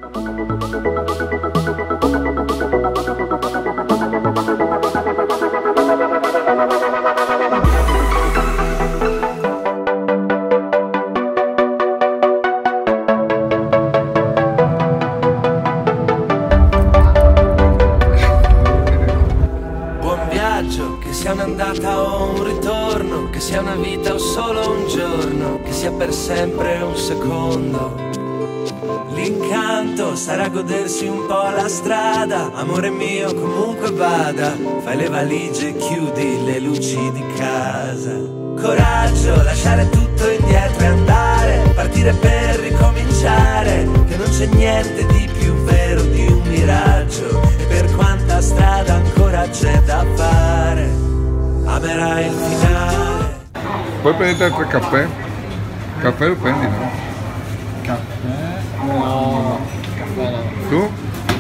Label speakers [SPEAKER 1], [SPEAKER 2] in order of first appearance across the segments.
[SPEAKER 1] Che sia un'andata o un ritorno, che sia una vita o solo un giorno, che sia per sempre un secondo. L'incanto sarà godersi un po' la strada, amore mio comunque vada, fai le valigie e chiudi le luci di casa. Coraggio, lasciare tutto indietro e andare, partire per ricominciare, che non c'è niente di più vero di un miraggio, e per quanta strada ancora c'è da fare, amerai il finale.
[SPEAKER 2] Puoi prendere altro caffè? Caffè lo prendi, no?
[SPEAKER 3] Caffè? No, caffè no.
[SPEAKER 2] Tu?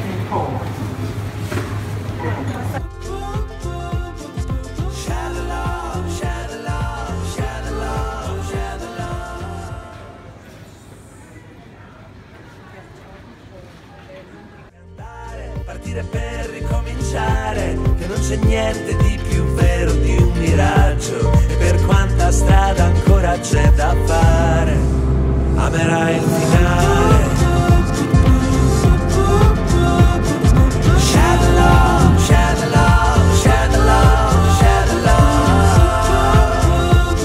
[SPEAKER 1] Partire per ricominciare, che non c'è niente di più vero di un miraggio, e per quanta strada ancora c'è da fare, amerai il finale. Share love, share love, share love, share love.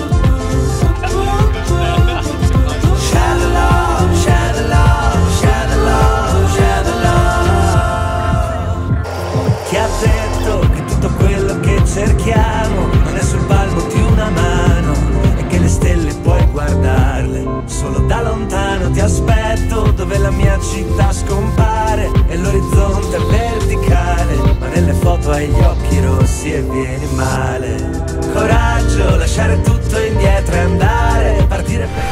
[SPEAKER 1] Share love, share love, share love, share love. Chi ha detto che tutto quello che cerchiamo non è sul palmo di una mano, e che le stelle puoi guardarle solo da lontano? Ti aspetto dove la mia città scompare e l'orizzonte è verticale, ma nelle foto hai gli occhi rossi e vieni male. Coraggio, lasciare tutto indietro e andare, partire per...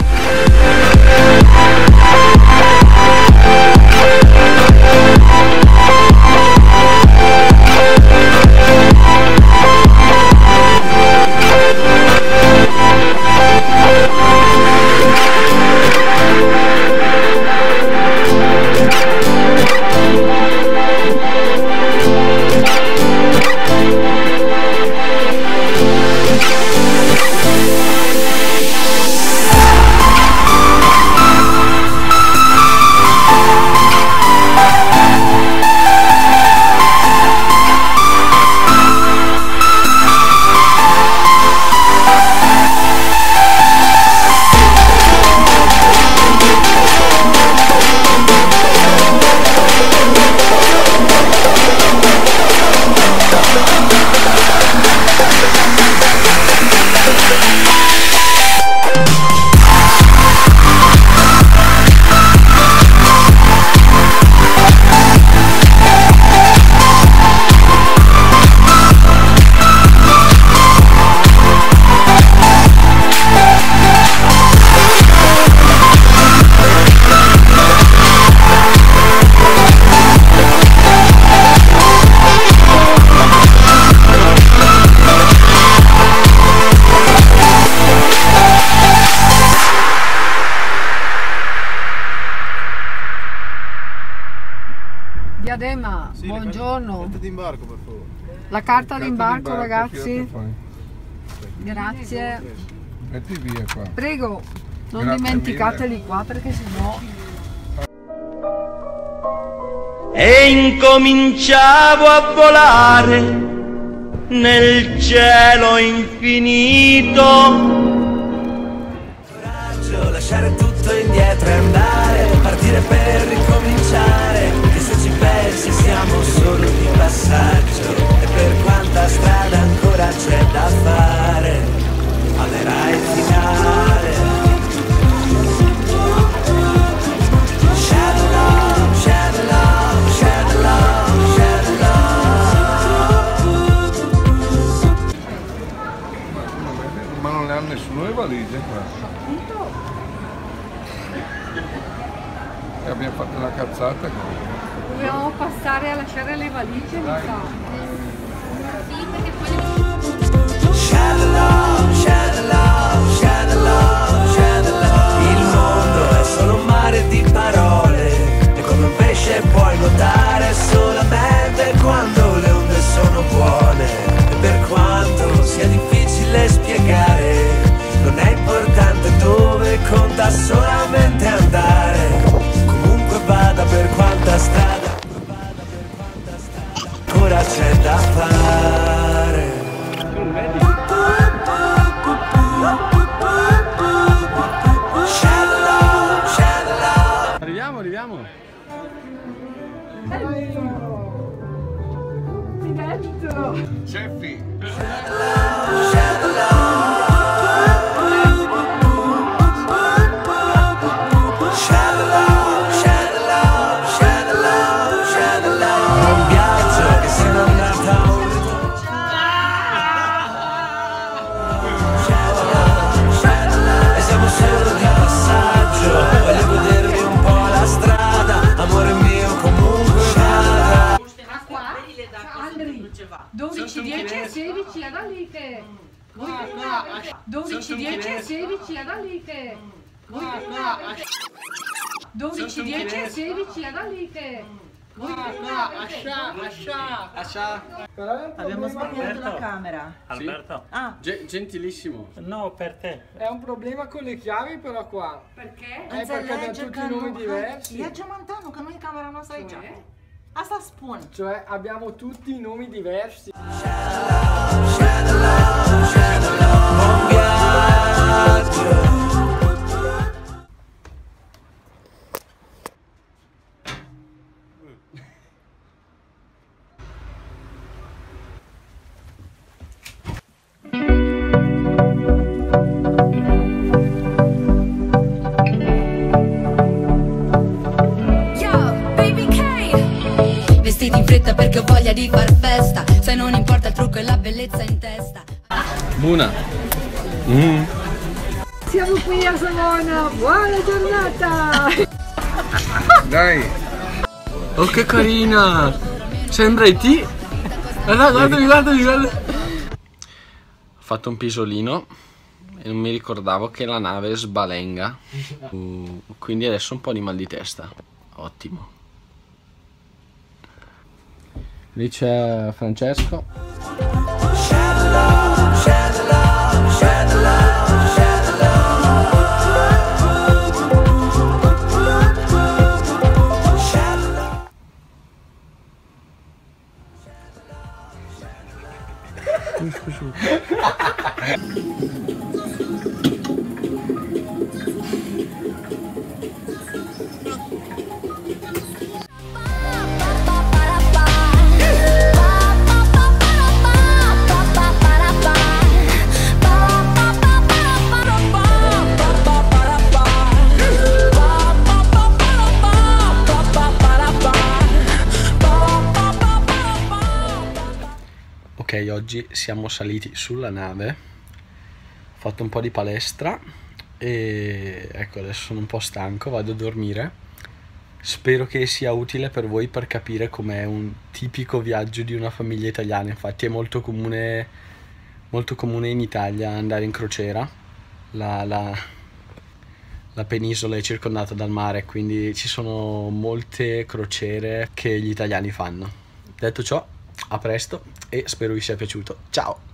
[SPEAKER 4] Diadema,
[SPEAKER 3] Sì,
[SPEAKER 4] buongiorno.
[SPEAKER 3] carta d'imbarco, per favore.
[SPEAKER 4] La carta d'imbarco, ragazzi.
[SPEAKER 2] Fai.
[SPEAKER 4] Grazie.
[SPEAKER 2] Metti via qua.
[SPEAKER 4] Prego, non
[SPEAKER 2] Grazie
[SPEAKER 4] dimenticateli qua perché sennò...
[SPEAKER 5] E incominciavo a volare nel cielo infinito.
[SPEAKER 1] Coraggio, lasciare tutto indietro e andare, partire per ricominciare, che se ci pensi siamo solo di passaggio, e per quanta strada ancora c'è da fare, amerai il finale. Share love, share love, share love, share love.
[SPEAKER 2] Ma non le ha nessuno le valigie qua. E abbiamo fatto una cazzata qua.
[SPEAKER 4] Dobbiamo passare a lasciare le valigie, mi sa.
[SPEAKER 1] Share love, share love, share love, share love. Il mondo è solo un mare di parole, è come un pesce solamente andare, comunque vada per quanta strada, ancora c'è da fare.
[SPEAKER 3] Arriviamo.
[SPEAKER 2] Ceffi.
[SPEAKER 1] Un viaggio che se non andata a un e siamo solo di passaggio. Voglio godermi un po' la strada, amore mio comunque vada.
[SPEAKER 4] Andri, 12, 10 e 16 era lì che... 12, 10 e 16 era lì che... 12, 10 e 16 era lì che...
[SPEAKER 6] Abbiamo sbagliato la camera.
[SPEAKER 7] Alberto?
[SPEAKER 6] Ah,
[SPEAKER 3] Gentilissimo.
[SPEAKER 7] No, per te.
[SPEAKER 3] È un problema con le chiavi però qua.
[SPEAKER 4] Perché?
[SPEAKER 3] Perché da tutti i nomi diversi.
[SPEAKER 6] Ia Giamantano, că nu e camera noastră aici. Asta spun.
[SPEAKER 3] Cioè abbiamo tutti i nomi diversi.
[SPEAKER 1] Un viaggio.
[SPEAKER 8] Vestiti in fretta perché ho voglia di far festa. Se non importa il trucco e la bellezza in testa.
[SPEAKER 3] Buona.
[SPEAKER 4] Siamo qui a Savona, buona giornata!
[SPEAKER 2] Dai.
[SPEAKER 3] Oh che carina. Sembra E.T. Guardami. Ho fatto un pisolino e non mi ricordavo che la nave sbalenga. Quindi adesso un po' di mal di testa. Ottimo. Lì c'è Francesco. Ok, oggi siamo saliti sulla nave, ho fatto un po' di palestra e ecco adesso sono un po' stanco, vado a dormire. Spero che sia utile per voi per capire com'è un tipico viaggio di una famiglia italiana. Infatti è molto comune in Italia andare in crociera, la penisola è circondata dal mare, quindi ci sono molte crociere che gli italiani fanno. Detto ciò, a presto e spero vi sia piaciuto. Ciao!